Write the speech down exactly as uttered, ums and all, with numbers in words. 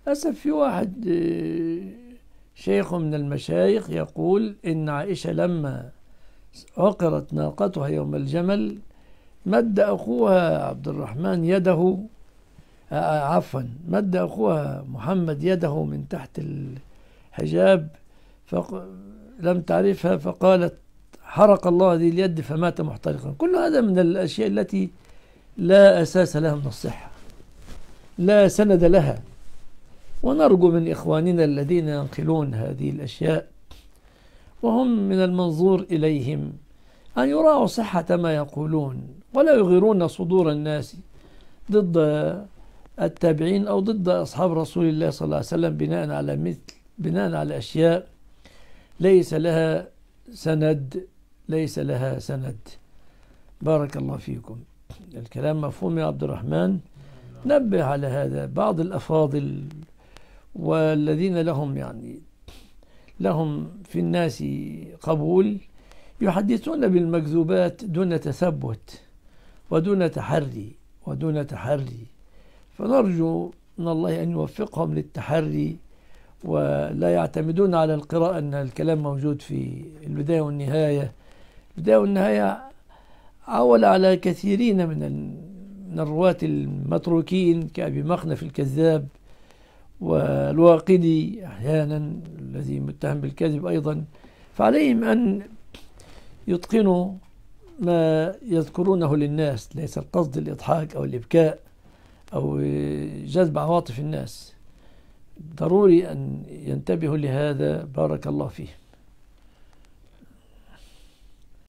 للأسف في واحد آه، شيخ من المشايخ يقول إن عائشة لما عقرت ناقتها يوم الجمل مد أخوها عبد الرحمن يده، آه، عفوا مد أخوها محمد يده من تحت الحجاب فلم تعرفها فقالت حرق الله هذه اليد فمات محترقا. كل هذا من الأشياء التي لا أساس لها من الصحة، لا سند لها. ونرجو من إخواننا الذين ينقلون هذه الأشياء وهم من المنظور إليهم أن يراعوا صحة ما يقولون ولا يغيرون صدور الناس ضد التابعين أو ضد أصحاب رسول الله صلى الله عليه وسلم بناء على مثل بناء على أشياء ليس لها سند ليس لها سند. بارك الله فيكم. الكلام مفهوم يا عبد الرحمن؟ نبه على هذا. بعض الأفاضل والذين لهم يعني لهم في الناس قبول يحدثون بالمكذوبات دون تثبت ودون تحري ودون تحري فنرجو من الله أن يوفقهم للتحري ولا يعتمدون على القراءة أن الكلام موجود في البداية والنهاية. البداية والنهاية عول على كثيرين من من الرواة المتروكين كأبي مخنف الكذاب والواقدي أحيانا الذي متهم بالكذب أيضا، فعليهم أن يتقنوا ما يذكرونه للناس، ليس القصد الإضحاك أو الإبكاء أو جذب عواطف الناس. ضروري أن ينتبهوا لهذا. بارك الله فيه.